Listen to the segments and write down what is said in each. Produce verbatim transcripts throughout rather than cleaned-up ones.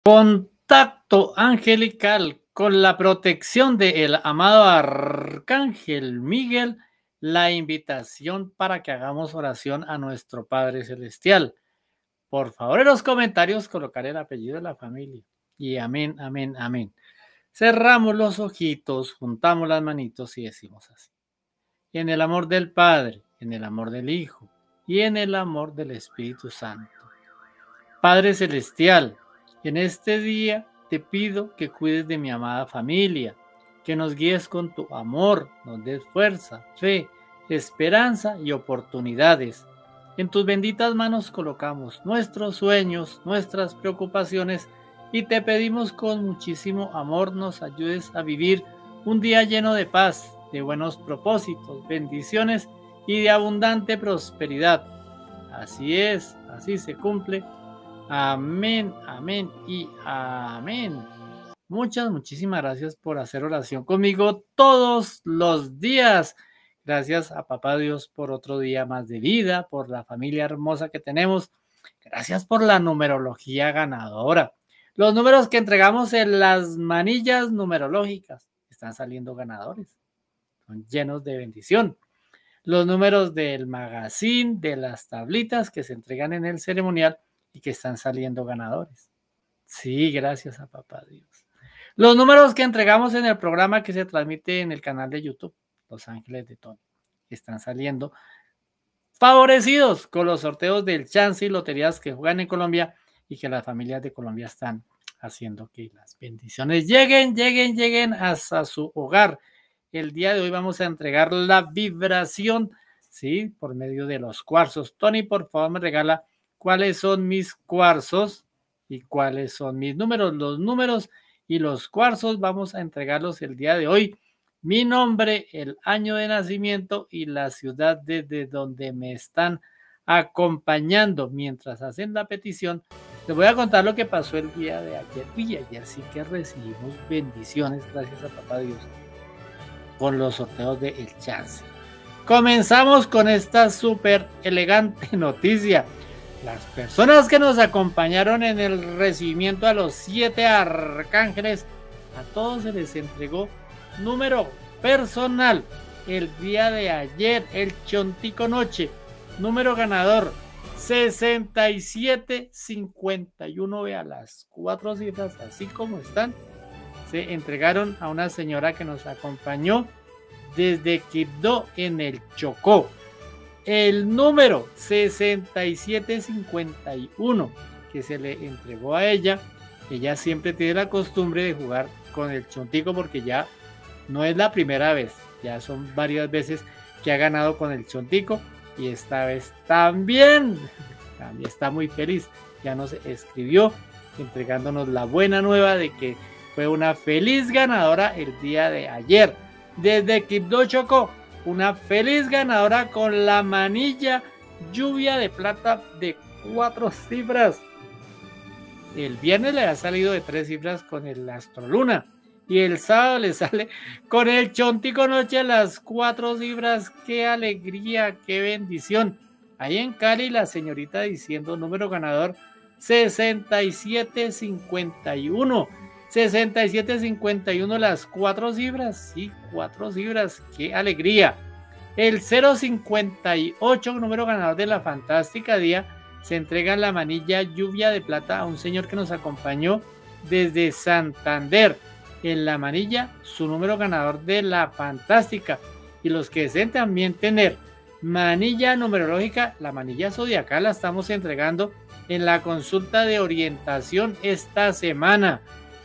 Contacto angelical con la protección del amado Arcángel Miguel, la invitación para que hagamos oración a nuestro Padre Celestial. Por favor, en los comentarios colocar el apellido de la familia. Y amén, amén, amén. Cerramos los ojitos, juntamos las manitos y decimos así. En el amor del Padre, en el amor del Hijo y en el amor del Espíritu Santo. Padre Celestial, en este día te pido que cuides de mi amada familia, que nos guíes con tu amor, nos des fuerza, fe, esperanza y oportunidades. En tus benditas manos colocamos nuestros sueños, nuestras preocupaciones y te pedimos con muchísimo amor nos ayudes a vivir un día lleno de paz, de buenos propósitos, bendiciones y de abundante prosperidad. Así es, así se cumple. Amén, amén y amén. Muchas, muchísimas gracias por hacer oración conmigo todos los días. Gracias a Papá Dios por otro día más de vida, por la familia hermosa que tenemos. Gracias por la numerología ganadora. Los números que entregamos en las manillas numerológicas están saliendo ganadores. Son llenos de bendición. Los números del magazine, de las tablitas que se entregan en el ceremonial y que están saliendo ganadores. Sí, gracias a Papá Dios. Los números que entregamos en el programa que se transmite en el canal de YouTube, Los Ángeles de Tony, están saliendo favorecidos con los sorteos del chance y loterías que juegan en Colombia y que las familias de Colombia están haciendo que las bendiciones lleguen, lleguen, lleguen hasta su hogar. El día de hoy vamos a entregar la vibración, ¿sí? Por medio de los cuarzos. Tony, por favor, me regala cuáles son mis cuarzos y cuáles son mis números. Los números y los cuarzos vamos a entregarlos el día de hoy. Mi nombre, el año de nacimiento y la ciudad desde donde me están acompañando mientras hacen la petición. Les voy a contar lo que pasó el día de ayer. Y ayer sí que recibimos bendiciones, gracias a Papá Dios, con los sorteos de El Chance. Comenzamos con esta súper elegante noticia. Las personas que nos acompañaron en el recibimiento a los siete arcángeles, a todos se les entregó número personal el día de ayer, el Chontico Noche, número ganador sesenta y siete cincuenta y uno. Vea las cuatro cifras así como están. Se entregaron a una señora que nos acompañó desde Quibdó en el Chocó. El número sesenta y siete cincuenta y uno que se le entregó a ella. Ella siempre tiene la costumbre de jugar con el Chontico porque ya no es la primera vez, ya son varias veces que ha ganado con el Chontico y esta vez también, también está muy feliz. Ya nos escribió entregándonos la buena nueva de que fue una feliz ganadora el día de ayer. Desde Quibdó, Chocó, una feliz ganadora con la manilla lluvia de plata de cuatro cifras. El viernes le ha salido de tres cifras con el Astroluna y el sábado le sale con el Chontico Noche las cuatro cifras. ¡Qué alegría, qué bendición! Ahí en Cali la señorita diciendo número ganador sesenta y siete cincuenta y uno. sesenta y siete cincuenta y uno las cuatro cifras, sí, cuatro cifras, qué alegría. El cero cincuenta y ocho, número ganador de la fantástica día, se entrega la manilla lluvia de plata a un señor que nos acompañó desde Santander. En la manilla, su número ganador de la fantástica. Y los que deseen también tener manilla numerológica, la manilla zodiacal la estamos entregando en la consulta de orientación esta semana.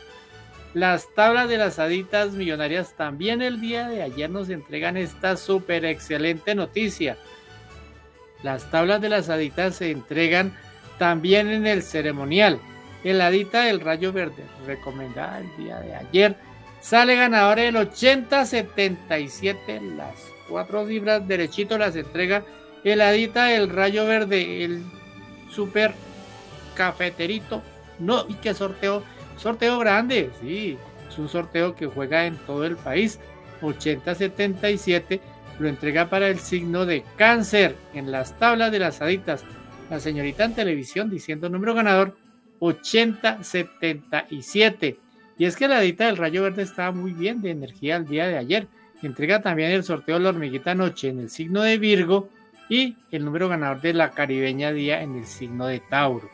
Las tablas de las haditas millonarias también el día de ayer nos entregan esta súper excelente noticia. Las tablas de las haditas se entregan también en el ceremonial. El hadita del rayo verde, recomendada el día de ayer, sale ganador el ochenta setenta y siete. Las cuatro cifras derechito las entrega el hadita del rayo verde, el súper cafeterito. No, y qué sorteo. Sorteo grande, sí, es un sorteo que juega en todo el país. ochenta setenta y siete lo entrega para el signo de Cáncer en las tablas de las haditas. La señorita en televisión diciendo número ganador ochenta setenta y siete. Y es que la Hadita del Rayo Verde estaba muy bien de energía el día de ayer. Entrega también el sorteo de la hormiguita noche en el signo de Virgo y el número ganador de la caribeña día en el signo de Tauro.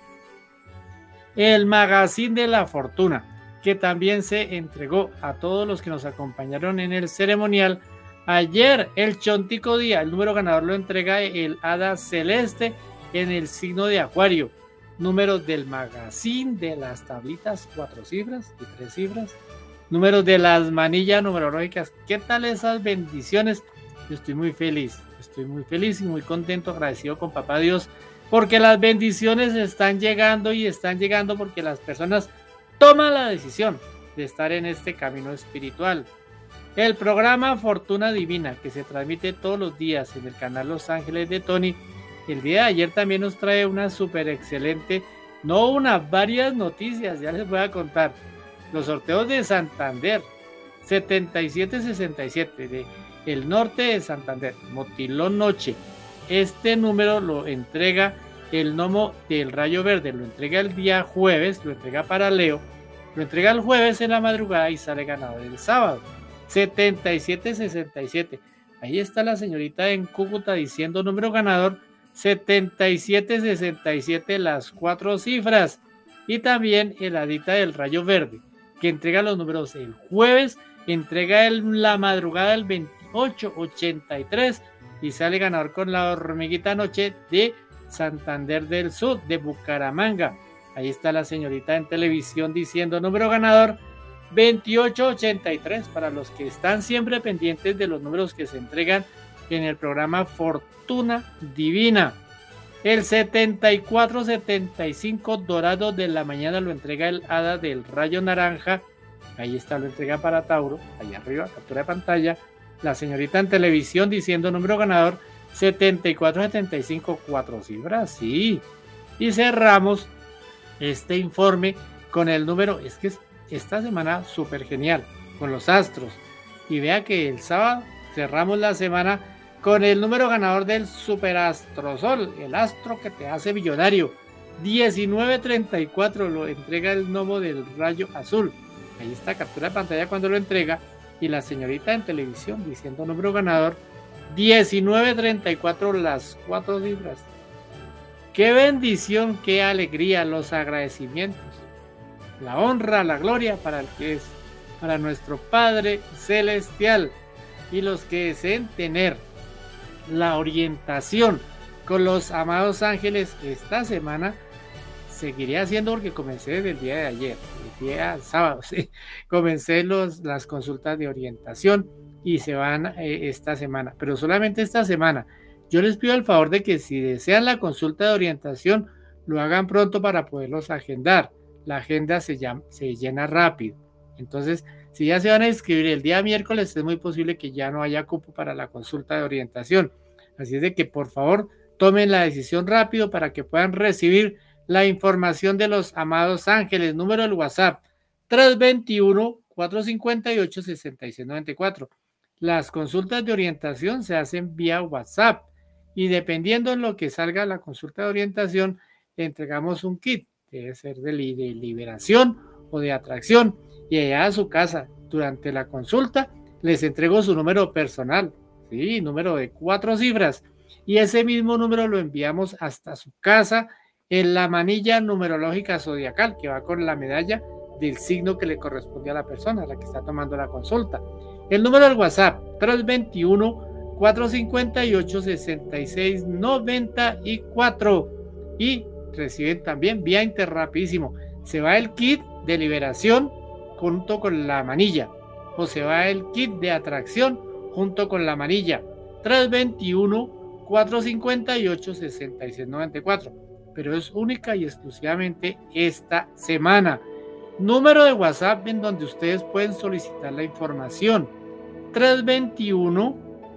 El magazine de la fortuna, que también se entregó a todos los que nos acompañaron en el ceremonial. Ayer el Chontico día, el número ganador lo entrega el hada celeste en el signo de Acuario. Números del magazine de las tablitas, cuatro cifras y tres cifras. Números de las manillas numerológicas. ¿Qué tal esas bendiciones? Yo estoy muy feliz, estoy muy feliz y muy contento, agradecido con Papá Dios, porque las bendiciones están llegando y están llegando porque las personas toman la decisión de estar en este camino espiritual. El programa Fortuna Divina, que se transmite todos los días en el canal Los Ángeles de Tony, el día de ayer también nos trae una súper excelente, no una, varias noticias, ya les voy a contar. Los sorteos de Santander, setenta y siete sesenta y siete, de el norte de Santander, Motilón Noche. Este número lo entrega el gnomo del Rayo Verde, lo entrega el día jueves, lo entrega para Leo, lo entrega el jueves en la madrugada y sale ganador el sábado. setenta y siete sesenta y siete. Ahí está la señorita en Cúcuta diciendo número ganador setenta y siete sesenta y siete, las cuatro cifras. Y también el Hadita del Rayo Verde, que entrega los números el jueves, entrega el, la madrugada el veintiocho ochenta y tres y sale ganador con la hormiguita noche de Santander del Sur, de Bucaramanga. Ahí está la señorita en televisión diciendo número ganador veintiocho ochenta y tres, para los que están siempre pendientes de los números que se entregan en el programa Fortuna Divina. El setenta y cuatro setenta y cinco dorado de la mañana lo entrega el hada del Rayo Naranja. Ahí está, lo entrega para Tauro, ahí arriba, captura de pantalla. La señorita en televisión diciendo número ganador setenta y cuatro setenta y cinco, cuatro cifras, sí. Y cerramos este informe con el número, es que esta semana súper genial, con los astros. Y vea que el sábado cerramos la semana con el número ganador del Superastrosol, el astro que te hace millonario. diecinueve treinta y cuatro lo entrega el gnomo del Rayo Azul. Ahí está, captura de pantalla cuando lo entrega. Y la señorita en televisión diciendo número ganador diecinueve treinta y cuatro, las cuatro cifras. Qué bendición, qué alegría, los agradecimientos, la honra, la gloria para el que es, para nuestro Padre Celestial. Y los que deseen tener la orientación con los amados ángeles esta semana, seguiré haciendo porque comencé desde el día de ayer, el día sábado, ¿sí? Comencé los, las consultas de orientación y se van eh, esta semana, pero solamente esta semana. Yo les pido el favor de que si desean la consulta de orientación, lo hagan pronto para poderlos agendar. La agenda se, llama, se llena rápido. Entonces, si ya se van a inscribir el día miércoles, es muy posible que ya no haya cupo para la consulta de orientación. Así es de que, por favor, tomen la decisión rápido para que puedan recibir la información de los amados ángeles. Número del WhatsApp, tres veintiuno, cuatro cincuenta y ocho, sesenta y seis noventa y cuatro. Las consultas de orientación se hacen vía WhatsApp y dependiendo en lo que salga la consulta de orientación, le entregamos un kit. Debe ser de, li de liberación o de atracción. Y allá a su casa, durante la consulta, les entrego su número personal, ¿sí? Número de cuatro cifras. Y ese mismo número lo enviamos hasta su casa en la manilla numerológica zodiacal que va con la medalla del signo que le corresponde a la persona, a la que está tomando la consulta. El número del WhatsApp, tres veintiuno, cuatro cincuenta y ocho, sesenta y seis noventa y cuatro. Y reciben también vía interrapidísimo. Se va el kit de liberación junto con la manilla, o se va el kit de atracción junto con la manilla. tres veintiuno, cuatro cincuenta y ocho, sesenta y seis noventa y cuatro, pero es única y exclusivamente esta semana. Número de WhatsApp en donde ustedes pueden solicitar la información, tres veintiuno,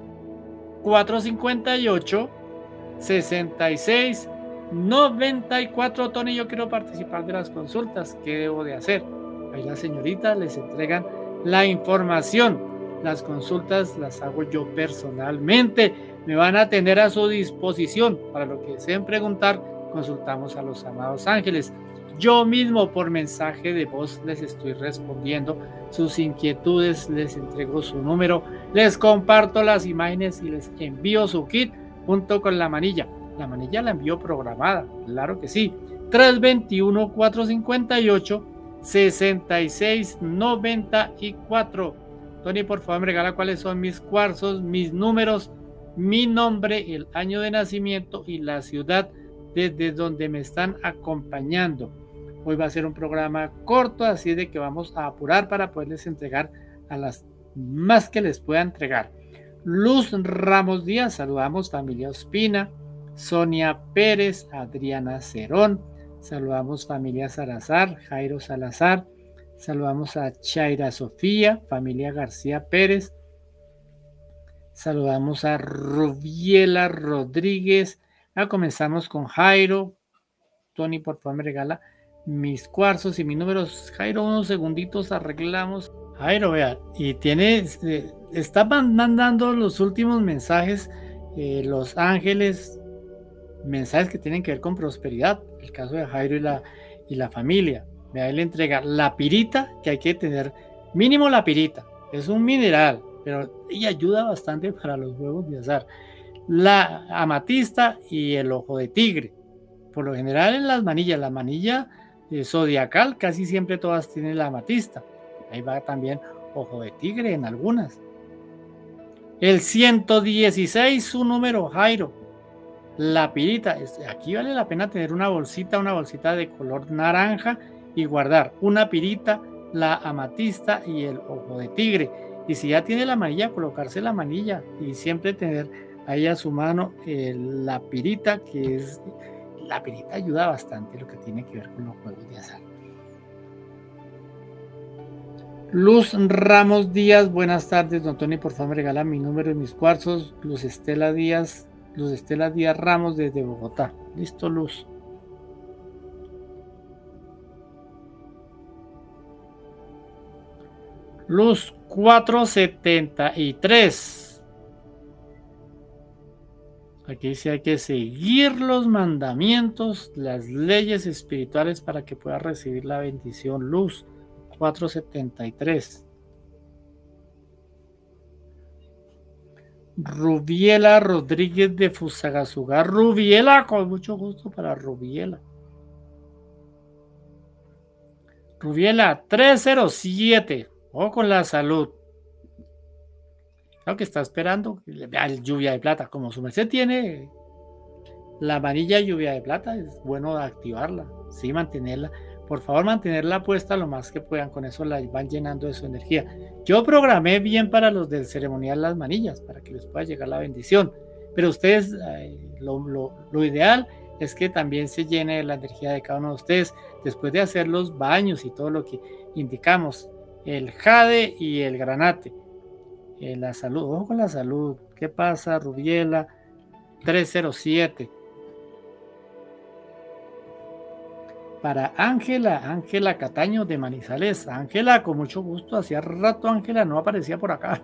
cuatro cincuenta y ocho, sesenta y seis noventa y cuatro. Tony, yo quiero participar de las consultas, ¿qué debo de hacer? Ahí las señoritas les entregan la información. Las consultas las hago yo personalmente. Me van a tener a su disposición. Para lo que deseen preguntar, consultamos a los amados ángeles. Yo mismo por mensaje de voz les estoy respondiendo sus inquietudes, les entrego su número, les comparto las imágenes y les envío su kit junto con la manilla. La manilla la envío programada, claro que sí. tres dos uno, cuatro cinco ocho, seis seis nueve cuatro. Tony, por favor, me regala cuáles son mis cuarzos, mis números, mi nombre, el año de nacimiento y la ciudad desde donde me están acompañando. Hoy va a ser un programa corto, así de que vamos a apurar para poderles entregar a las más que les pueda entregar. Luz Ramos Díaz, saludamos familia Ospina, Sonia Pérez, Adriana Cerón, saludamos familia Salazar, Jairo Salazar, saludamos a Chaira Sofía, familia García Pérez, saludamos a Rubiela Rodríguez. Ah, comenzamos con Jairo. Tony, por favor, me regala mis cuarzos y mis números. Jairo, unos segunditos, arreglamos. Jairo, vea, y tiene, eh, está mandando los últimos mensajes, eh, los ángeles, mensajes que tienen que ver con prosperidad. El caso de Jairo y la, y la familia. Vea, él entrega la pirita, que hay que tener mínimo la pirita. Es un mineral, pero ella ayuda bastante para los huevos de azar. La amatista y el ojo de tigre. Por lo general en las manillas, la manilla eh, zodiacal casi siempre todas tienen la amatista. Ahí va también ojo de tigre en algunas. El ciento dieciséis, su número, Jairo. La pirita. Aquí vale la pena tener una bolsita, una bolsita de color naranja y guardar una pirita, la amatista y el ojo de tigre. Y si ya tiene la manilla, colocarse la manilla y siempre tener ahí a su mano eh, la pirita, que es... La pirita ayuda bastante lo que tiene que ver con los juegos de azar. Luz Ramos Díaz, buenas tardes, don Tony, por favor me regala mi número y mis cuarzos. Luz Estela Díaz, Luz Estela Díaz Ramos desde Bogotá. Listo, Luz. Luz cuatrocientos setenta y tres. Aquí dice hay que seguir los mandamientos, las leyes espirituales para que pueda recibir la bendición. Luz cuatrocientos setenta y tres. Rubiela Rodríguez de Fusagasugá. Rubiela, con mucho gusto para Rubiela. Rubiela trescientos siete. Ojo con la salud. Claro que está esperando lluvia de plata. Como su merced tiene la manilla lluvia de plata, es bueno activarla, sí, mantenerla. Por favor, mantenerla puesta lo más que puedan. Con eso la van llenando de su energía. Yo programé bien para los del ceremonial las manillas, para que les pueda llegar la bendición. Pero ustedes, eh, lo, lo, lo ideal es que también se llene la energía de cada uno de ustedes después de hacer los baños y todo lo que indicamos. El jade y el granate. Eh, la salud, ojo con la salud. ¿Qué pasa, Rubiela? trescientos siete. Para Ángela, Ángela Cataño de Manizales. Ángela, con mucho gusto. Hacía rato Ángela no aparecía por acá.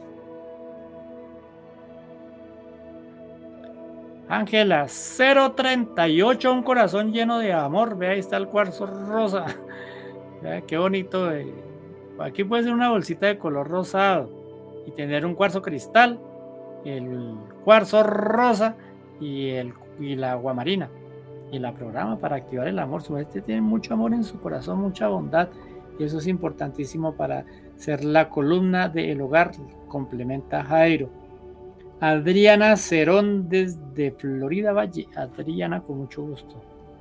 Ángela, cero treinta y ocho, un corazón lleno de amor. Vea, ahí está el cuarzo rosa. Vea, qué bonito. Eh. Aquí puede ser una bolsita de color rosado y tener un cuarzo cristal, el cuarzo rosa y, el, y la aguamarina. Y la programa para activar el amor. Su este tiene mucho amor en su corazón, mucha bondad, y eso es importantísimo para ser la columna del hogar. Complementa Jairo. Adriana Cerón desde Florida Valle. Adriana, con mucho gusto.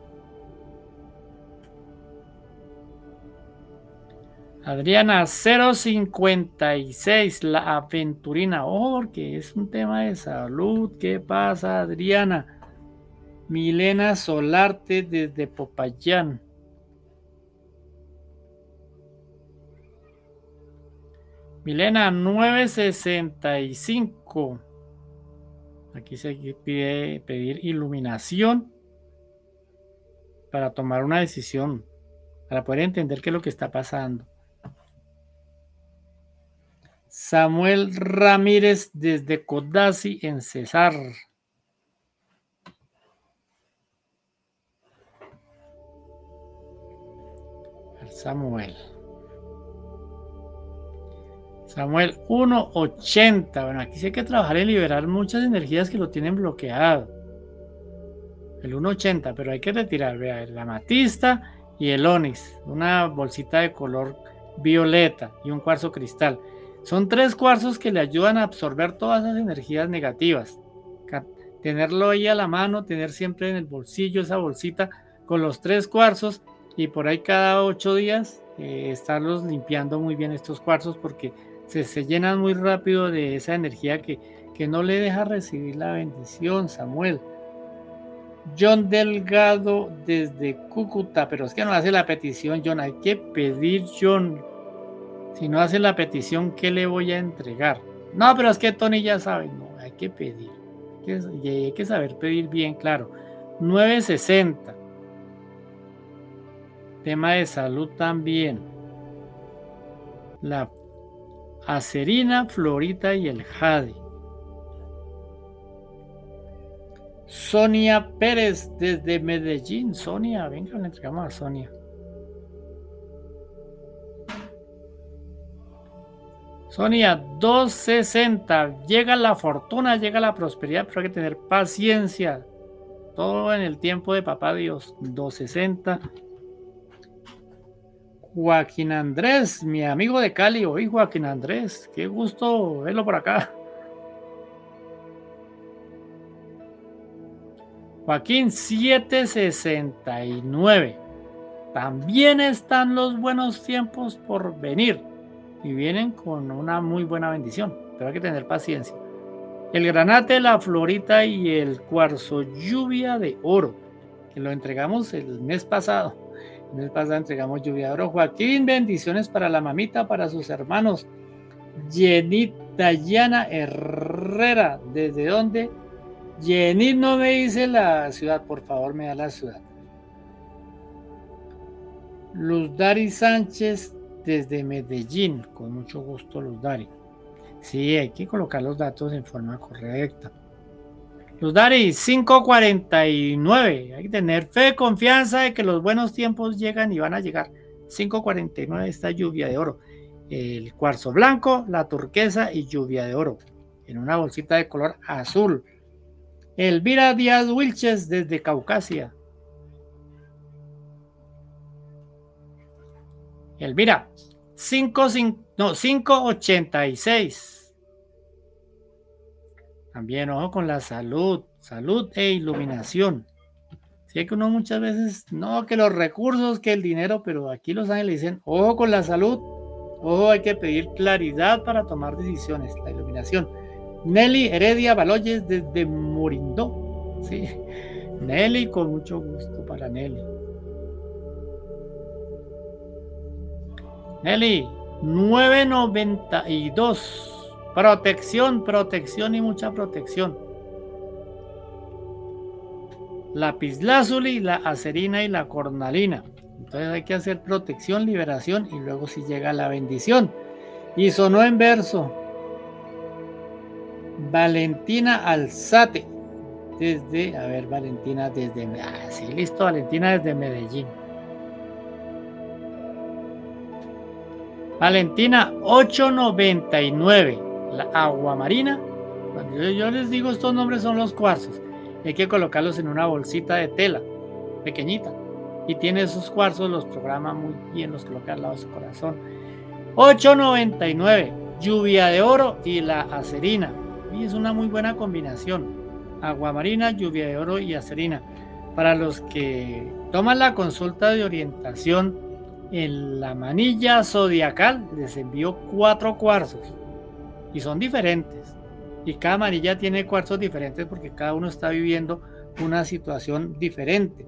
Adriana cero cincuenta y seis, la aventurina. Oh, porque es un tema de salud. ¿Qué pasa, Adriana? Milena Solarte desde Popayán. Milena nueve sesenta y cinco. Aquí se pide pedir iluminación para tomar una decisión, para poder entender qué es lo que está pasando. Samuel Ramírez desde Codazzi en Cesar. Samuel. Samuel uno ochenta. Bueno, aquí sí hay que trabajar en liberar muchas energías que lo tienen bloqueado. El uno ochenta, pero hay que retirar, vea, el amatista y el onix, una bolsita de color violeta y un cuarzo cristal. Son tres cuarzos que le ayudan a absorber todas esas energías negativas. Tenerlo ahí a la mano, tener siempre en el bolsillo esa bolsita con los tres cuarzos y por ahí cada ocho días eh, estarlos limpiando muy bien estos cuarzos porque se, se llenan muy rápido de esa energía que, que no le deja recibir la bendición, Samuel. John Delgado desde Cúcuta, pero es que no hace la petición, John, hay que pedir, John. Si no hace la petición, ¿qué le voy a entregar? No, pero es que Tony ya sabe, no, hay que pedir. Y hay que saber pedir bien, claro. nueve sesenta. Tema de salud también. La acerina, florita y el jade. Sonia Pérez desde Medellín. Sonia, venga, le entregamos a Sonia. Sonia, dos sesenta. Llega la fortuna, llega la prosperidad, pero hay que tener paciencia. Todo en el tiempo de papá Dios. dos sesenta. Joaquín Andrés, mi amigo de Cali. Hoy Joaquín Andrés, qué gusto verlo por acá. Joaquín, siete sesenta y nueve. También están los buenos tiempos por venir y vienen con una muy buena bendición, pero hay que tener paciencia. El granate, la florita y el cuarzo lluvia de oro, que lo entregamos el mes pasado. El mes pasado entregamos lluvia de oro. Joaquín, bendiciones para la mamita, para sus hermanos. Yenit Dayana Herrera, ¿desde dónde? Yenit no me dice la ciudad, por favor me da la ciudad. Luz Dari Sánchez desde Medellín, con mucho gusto Luz Dari. Sí, hay que colocar los datos en forma correcta. Luz Dari, cinco cuarenta y nueve, hay que tener fe, confianza de que los buenos tiempos llegan y van a llegar. cinco cuarenta y nueve, esta lluvia de oro. El cuarzo blanco, la turquesa y lluvia de oro, en una bolsita de color azul. Elvira Díaz Wilches desde Caucasia. Elvira, cinco ochenta y seis. También ojo con la salud, salud e iluminación. Sí, que uno muchas veces, no, que los recursos, que el dinero, pero aquí los ángeles dicen, ojo con la salud, ojo, hay que pedir claridad para tomar decisiones, la iluminación. Nelly Heredia Baloyes desde Morindó. Sí, Nelly, con mucho gusto para Nelly. Nelly, nueve noventa y dos. Protección, protección y mucha protección. Lapislázuli, la acerina y la cornalina. Entonces hay que hacer protección, liberación y luego si llega la bendición. Y sonó en verso. Valentina Alzate desde, a ver, Valentina desde, ah, sí, listo, Valentina desde Medellín. Valentina, ocho noventa y nueve, la aguamarina. Cuando yo, yo les digo estos nombres son los cuarzos, hay que colocarlos en una bolsita de tela pequeñita y tiene esos cuarzos, los programa muy bien, los coloca al lado de su corazón. ocho noventa y nueve, lluvia de oro y la acerina. Y es una muy buena combinación, aguamarina, lluvia de oro y acerina. Para los que toman la consulta de orientación en la manilla zodiacal, les envío cuatro cuarzos y son diferentes, y cada manilla tiene cuarzos diferentes porque cada uno está viviendo una situación diferente.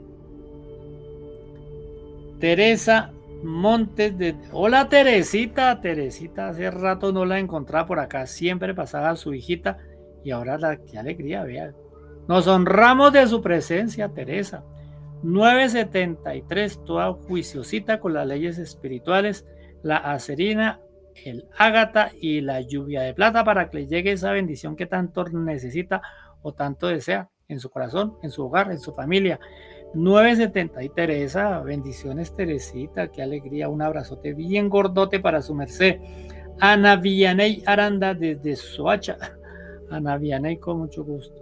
Teresa Montes de... Hola Teresita, Teresita, hace rato no la encontraba por acá, siempre pasaba su hijita y ahora la qué alegría, vea. Nos honramos de su presencia, Teresa. nueve setenta y tres, toda juiciosita con las leyes espirituales, la acerina, el ágata y la lluvia de plata para que le llegue esa bendición que tanto necesita o tanto desea en su corazón, en su hogar, en su familia. nueve setenta y Teresa, bendiciones Teresita, qué alegría, un abrazote bien gordote para su merced. Ana Villaney Aranda desde Soacha. Ana Villaney, con mucho gusto.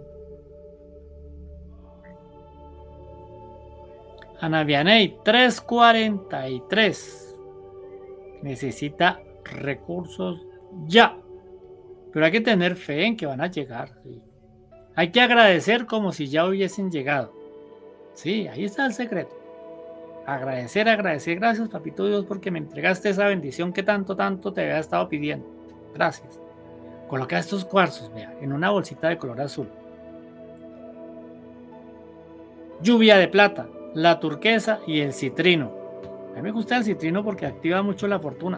Ana Vianey, trescientos cuarenta y tres. Necesita recursos ya. Pero hay que tener fe en que van a llegar. ¿Sí? Hay que agradecer como si ya hubiesen llegado. Sí, ahí está el secreto. Agradecer, agradecer. Gracias, papito Dios, porque me entregaste esa bendición que tanto, tanto te había estado pidiendo. Gracias. Coloca estos cuarzos, vea, en una bolsita de color azul. Lluvia de plata, la turquesa y el citrino. A mí me gusta el citrino porque activa mucho la fortuna.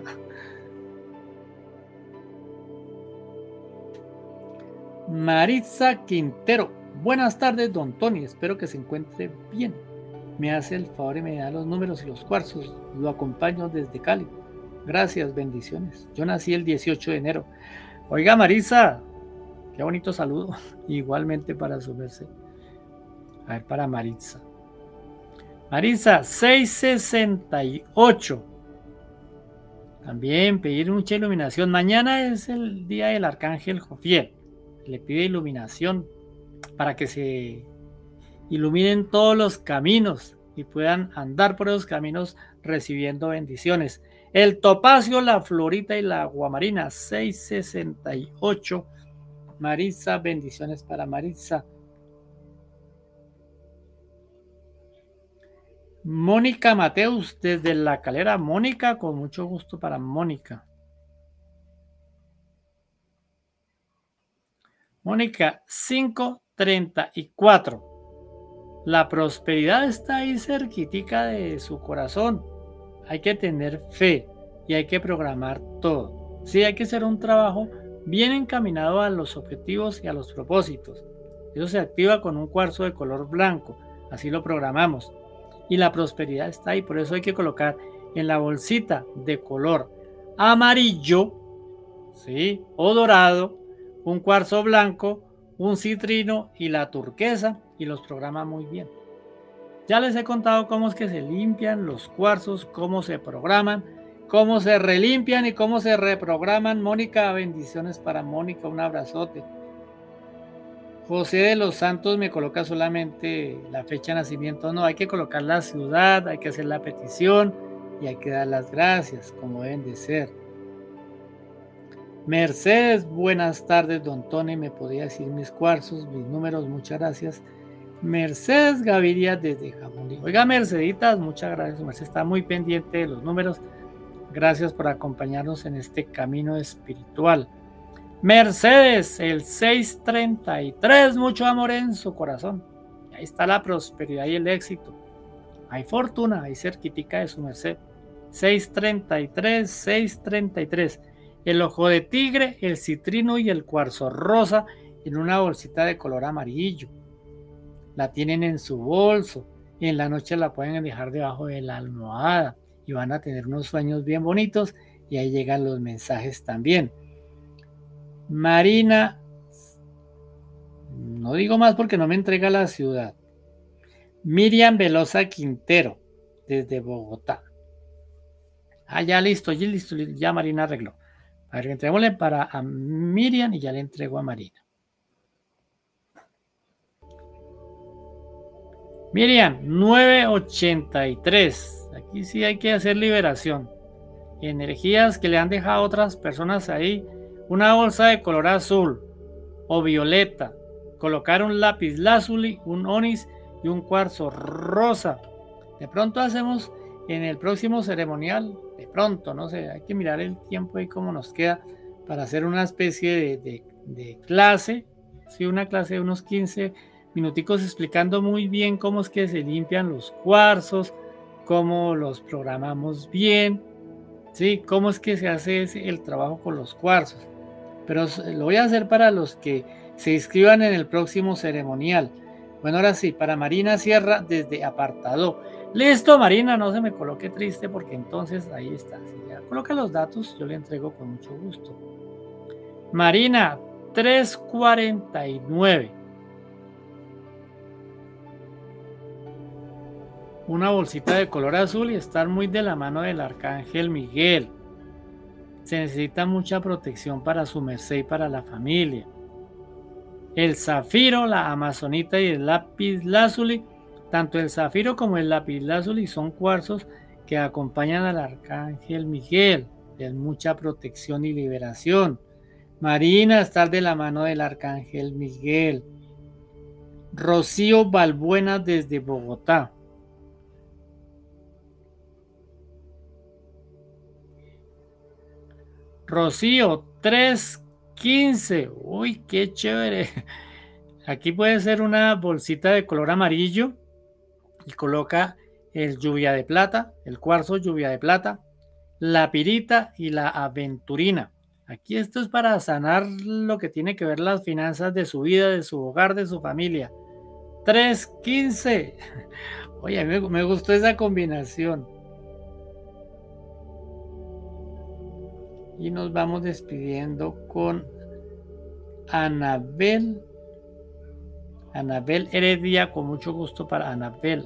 Maritza Quintero. Buenas tardes, don Tony. Espero que se encuentre bien. Me hace el favor y me da los números y los cuarzos. Lo acompaño desde Cali. Gracias, bendiciones. Yo nací el dieciocho de enero. Oiga, Maritza, qué bonito saludo. Igualmente para su merced. A ver, para Maritza. Maritza, seiscientos sesenta y ocho. También pedir mucha iluminación. Mañana es el día del arcángel Jofiel. Le pide iluminación para que se iluminen todos los caminos y puedan andar por esos caminos recibiendo bendiciones. El topacio, la florita y la aguamarina, seiscientos sesenta y ocho. Maritza, bendiciones para Maritza. Mónica Mateus, desde La Calera. Mónica, con mucho gusto para Mónica. Mónica, quinientos treinta y cuatro. La prosperidad está ahí cerquitica de su corazón. Hay que tener fe y hay que programar todo. Sí, hay que hacer un trabajo bien encaminado a los objetivos y a los propósitos. Eso se activa con un cuarzo de color blanco. Así lo programamos. Y la prosperidad está ahí. Por eso hay que colocar en la bolsita de color amarillo, ¿sí?, o dorado, un cuarzo blanco, un citrino y la turquesa, y los programa muy bien. Ya les he contado cómo es que se limpian los cuarzos, cómo se programan, cómo se relimpian y cómo se reprograman. Mónica, bendiciones para Mónica, un abrazote. José de los Santos me coloca solamente la fecha de nacimiento. No, hay que colocar la ciudad, hay que hacer la petición y hay que dar las gracias, como deben de ser. Mercedes, buenas tardes, don Tony. Me podía decir mis cuarzos, mis números, muchas gracias. Mercedes Gaviria desde Jamundí. Oiga, Merceditas, muchas gracias. Mercedes está muy pendiente de los números. Gracias por acompañarnos en este camino espiritual. Mercedes, el seiscientos treinta y tres, mucho amor en su corazón. Y ahí está la prosperidad y el éxito. Hay fortuna, hay cerquitica de su merced. seiscientos treinta y tres, seiscientos treinta y tres. El ojo de tigre, el citrino y el cuarzo rosa en una bolsita de color amarillo. La tienen en su bolso y en la noche la pueden dejar debajo de la almohada y van a tener unos sueños bien bonitos y ahí llegan los mensajes también. Marina, no digo más porque no me entrega la ciudad. Miriam Velosa Quintero, desde Bogotá. Ah, ya listo, ya listo, ya Marina arregló. A ver, entreguémosle para a Miriam y ya le entrego a Marina. Miriam, novecientos ochenta y tres. Aquí sí hay que hacer liberación. Energías que le han dejado otras personas ahí. Una bolsa de color azul o violeta. Colocar un lápiz lazuli, un onix y un cuarzo rosa. De pronto hacemos en el próximo ceremonial, de pronto, no sé, hay que mirar el tiempo y cómo nos queda para hacer una especie de, de, de clase, sí, una clase de unos quince minuticos explicando muy bien cómo es que se limpian los cuarzos, cómo los programamos bien, sí, cómo es que se hace el trabajo con los cuarzos. Pero lo voy a hacer para los que se inscriban en el próximo ceremonial. Bueno, ahora sí, para Marina Sierra desde Apartado. Listo, Marina, no se me coloque triste porque entonces ahí está. Si ya coloca los datos, yo le entrego con mucho gusto. Marina, trescientos cuarenta y nueve. una bolsita de color azul y estar muy de la mano del Arcángel Miguel. Se necesita mucha protección para su merced y para la familia. El zafiro, la amazonita y el lapislázuli, tanto el zafiro como el lapislázuli son cuarzos que acompañan al Arcángel Miguel. Es mucha protección y liberación. Marina, estar de la mano del Arcángel Miguel. Rocío Balbuena desde Bogotá. Rocío, tres quince. Uy, qué chévere. Aquí puede ser una bolsita de color amarillo y coloca el lluvia de plata, el cuarzo lluvia de plata, la pirita y la aventurina. Aquí esto es para sanar lo que tiene que ver las finanzas de su vida, de su hogar, de su familia. tres quince. Oye, me, me gustó esa combinación. Y nos vamos despidiendo con Anabel. Anabel Heredia, con mucho gusto para Anabel.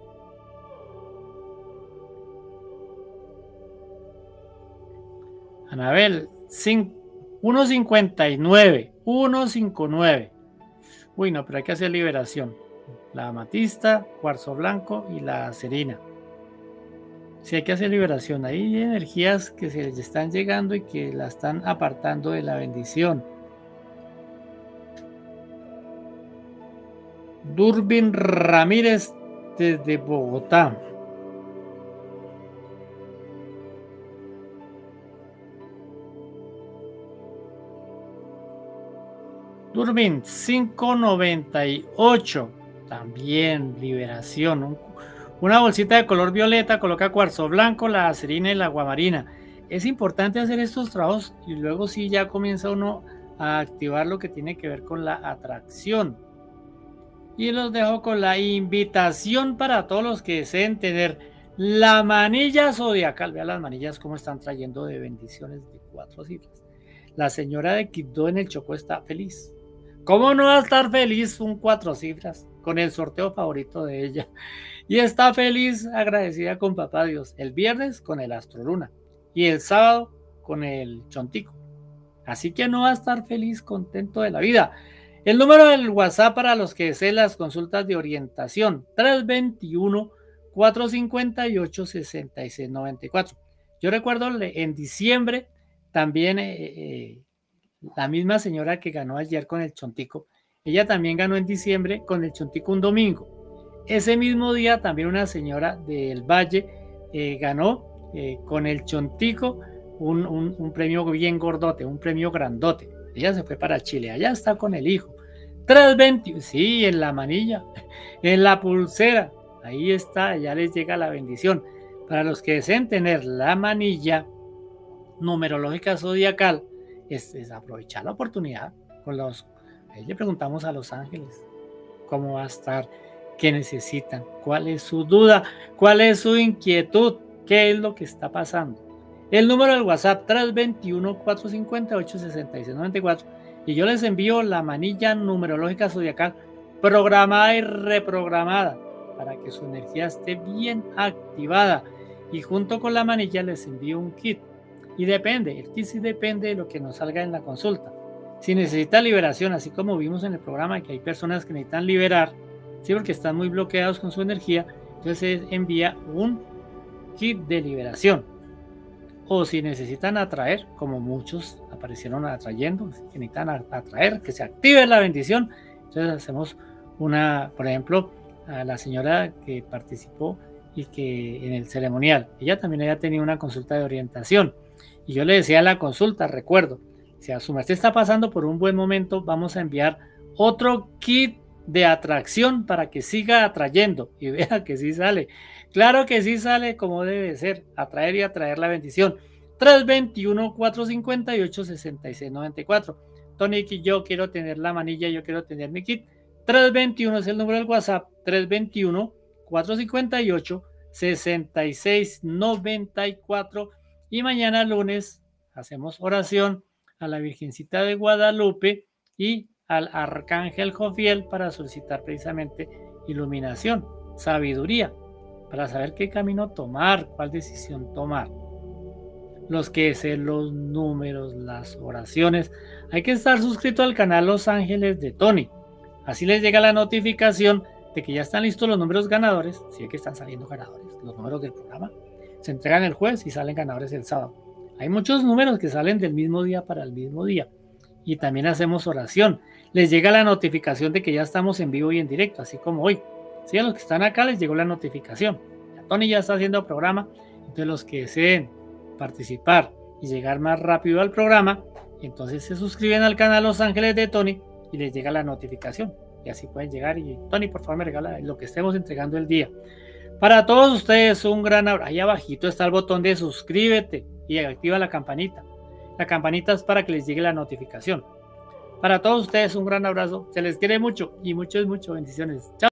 Anabel, uno cincuenta y nueve, ciento cincuenta y nueve. Uy, no, pero hay que hacer liberación. La amatista, cuarzo blanco y la serina. Sí, hay que hacer liberación. Hay energías que se les están llegando y que la están apartando de la bendición. Durbin Ramírez desde Bogotá. Durbin cinco noventa y ocho. También liberación. Una bolsita de color violeta, coloca cuarzo blanco, la acerina y la aguamarina. Es importante hacer estos trabajos y luego sí ya comienza uno a activar lo que tiene que ver con la atracción. Y los dejo con la invitación para todos los que deseen tener la manilla zodiacal. Vean las manillas cómo están trayendo de bendiciones de cuatro cifras. La señora de Quibdó en el Chocó está feliz. ¿Cómo no va a estar feliz un cuatro cifras con el sorteo favorito de ella? Y está feliz, agradecida con Papá Dios. El viernes con el Astro Luna y el sábado con el Chontico. Así que no va a estar feliz, contento de la vida. El número del WhatsApp para los que deseen las consultas de orientación, tres dos uno, cuatro cinco ocho, seis seis nueve cuatro. Yo recuerdo en diciembre también eh, eh, la misma señora que ganó ayer con el Chontico, ella también ganó en diciembre con el Chontico un domingo. Ese mismo día también una señora del Valle eh, ganó eh, con el Chontico un, un, un premio bien gordote, un premio grandote. Ella se fue para Chile, allá está con el hijo. tres veinte, sí, en la manilla, en la pulsera, ahí está, ya les llega la bendición. Para los que deseen tener la manilla numerológica zodiacal, es, es aprovechar la oportunidad con los, ahí le preguntamos a los ángeles cómo va a estar, qué necesitan, cuál es su duda, cuál es su inquietud, qué es lo que está pasando. El número del WhatsApp tres dos uno, cuatro cinco ocho, seis seis nueve cuatro y yo les envío la manilla numerológica zodiacal programada y reprogramada para que su energía esté bien activada, y junto con la manilla les envío un kit. Y depende, el kit sí depende de lo que nos salga en la consulta. Si necesita liberación, así como vimos en el programa que hay personas que necesitan liberar, sí, porque están muy bloqueados con su energía, entonces envía un kit de liberación. O si necesitan atraer, como muchos aparecieron atrayendo, que necesitan atraer, que se active la bendición, entonces hacemos una, por ejemplo, a la señora que participó y que en el ceremonial, ella también había tenido una consulta de orientación, y yo le decía a la consulta, recuerdo, si a su merced está pasando por un buen momento, vamos a enviar otro kit de atracción para que siga atrayendo, y vea que sí sale. Claro que sí sale como debe ser, atraer y atraer la bendición. tres dos uno, cuatro cinco ocho, seis seis nueve cuatro. Tonic y yo quiero tener la manilla, yo quiero tener mi kit. tres dos uno es el número del WhatsApp, tres dos uno, cuatro cinco ocho, seis seis nueve cuatro. Y mañana lunes hacemos oración a la Virgencita de Guadalupe y al Arcángel Jofiel para solicitar precisamente iluminación, sabiduría para saber qué camino tomar, cuál decisión tomar. Los que sé los números, las oraciones, hay que estar suscrito al canal Los Ángeles de Tony. Así les llega la notificación de que ya están listos los números ganadores. Si es que están saliendo ganadores, los números del programa se entregan el jueves y salen ganadores el sábado. Hay muchos números que salen del mismo día para el mismo día. Y también hacemos oración. Les llega la notificación de que ya estamos en vivo y en directo, así como hoy. Sí, a los que están acá les llegó la notificación. Ya Tony ya está haciendo programa. Entonces los que deseen participar y llegar más rápido al programa, entonces se suscriben al canal Los Ángeles de Tony y les llega la notificación. Y así pueden llegar. Y Tony, por favor, me regala lo que estemos entregando el día. Para todos ustedes, un gran abrazo. Ahí abajito está el botón de suscríbete y activa la campanita. La campanita es para que les llegue la notificación. Para todos ustedes, un gran abrazo. Se les quiere mucho y muchas, muchas bendiciones. Chao.